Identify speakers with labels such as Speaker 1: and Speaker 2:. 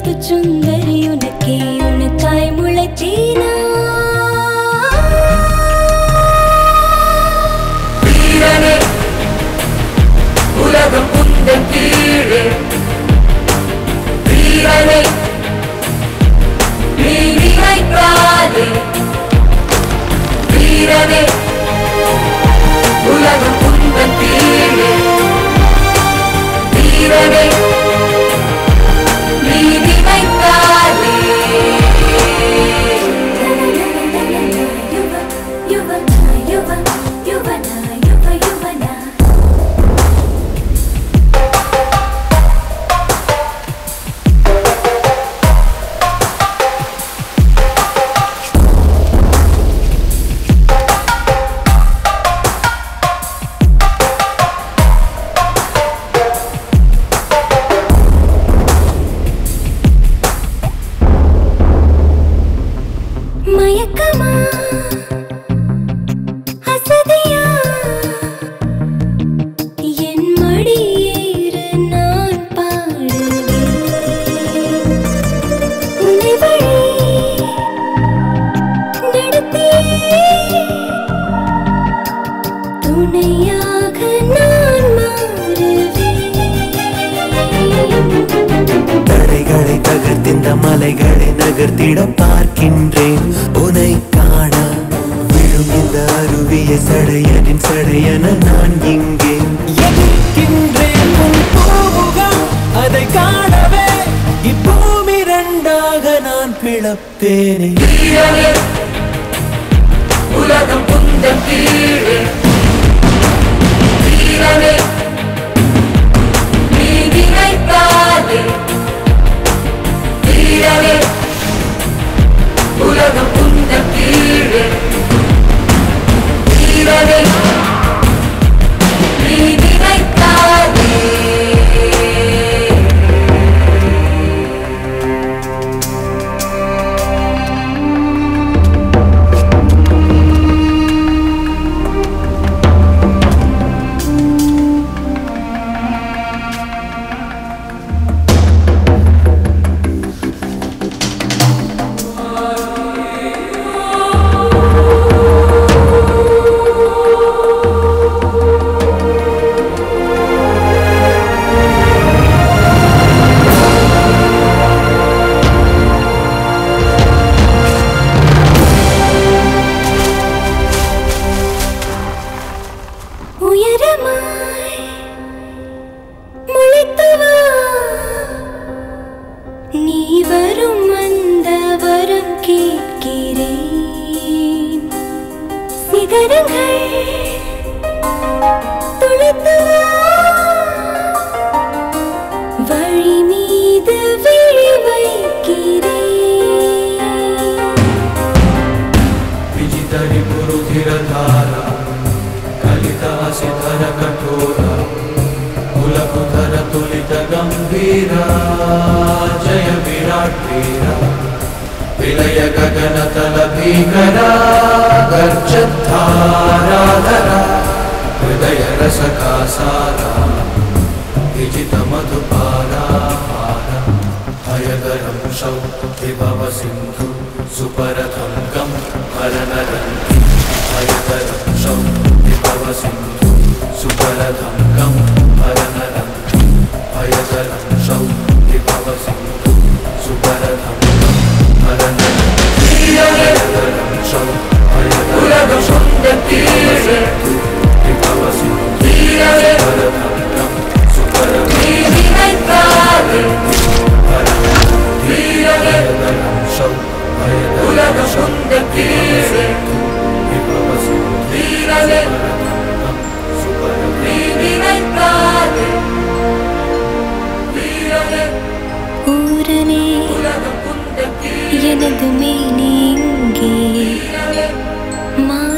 Speaker 1: கருப்பு சுந்தரி உனக்கே உனக்காய் முளைத்தேனா
Speaker 2: வீரனே உலகம் உந்தன் கீழே வீரனே நீ நினைக்காதே வீரனே உலகம் உந்தன் கீழே வீரனே நீ நினைக்காதே
Speaker 1: மயக்கமா அசதியா என் மடியேறு நான் பாடுவேன் உன்னை வழி நடத்தியே துணையாக நான் மாறுவேன்
Speaker 3: தடைகளை தகர்த்திந்த மலைகளை நகர்த்திட பார்க்கின்றேன் உனை காண விழும் இந்த அருவிய சடையனின் சடையன நான் இங்கே எதிர்க்கின்றேன் உன் பூமுகம் அதை காணவே இப்பூமி இரண்டாக நான் பிளப்பேனே
Speaker 2: வீரனே உலகம் உந்தன் கீழே வீரனே நீ நினைக்காதே வீரனே உலகம் உந்தன் கீழே வீரனே நீ நினைக்காதே
Speaker 1: உயரமாய் முளைத்தவா நீ வரும் அந்த வரம் கேட்கிறேன் சிகரங்கள் துளைத்தவா வழி மீது விழி வைக்கிறேன்
Speaker 3: विजितरि पुरुधिरधारा कलितासिधर कठोरा कुलकुधर तुलित गंभीरा जय विराट वीरा विलय गगन तल भीकरा गर्जद्धाराधरा हृदय रसका सारा विजित मधुपारा हयगरं शौ विभव सिंधु सुपरथं गं हरनरन्ति हयगरं शौ विभव सिंधु सुपरथं गं हरनरन्ति हयगरं शौ विभव सिंधु सुपरथं गं हरनरन्ति हयगरं शौ
Speaker 2: உலகம் உந்தன் கீழே
Speaker 3: विभव सिंधु
Speaker 2: வீரனே
Speaker 3: सुपरथं गं सुपरथं
Speaker 2: நீ நினைக்காதே வீரனே உலகம் உந்தன் கீழே வீரனே நீ நினைக்காதே வீரனே
Speaker 1: ஊரனே
Speaker 2: உலகம் உந்தன் கீழே
Speaker 1: எனது மேனி இங்கே
Speaker 2: வீரனே
Speaker 1: மா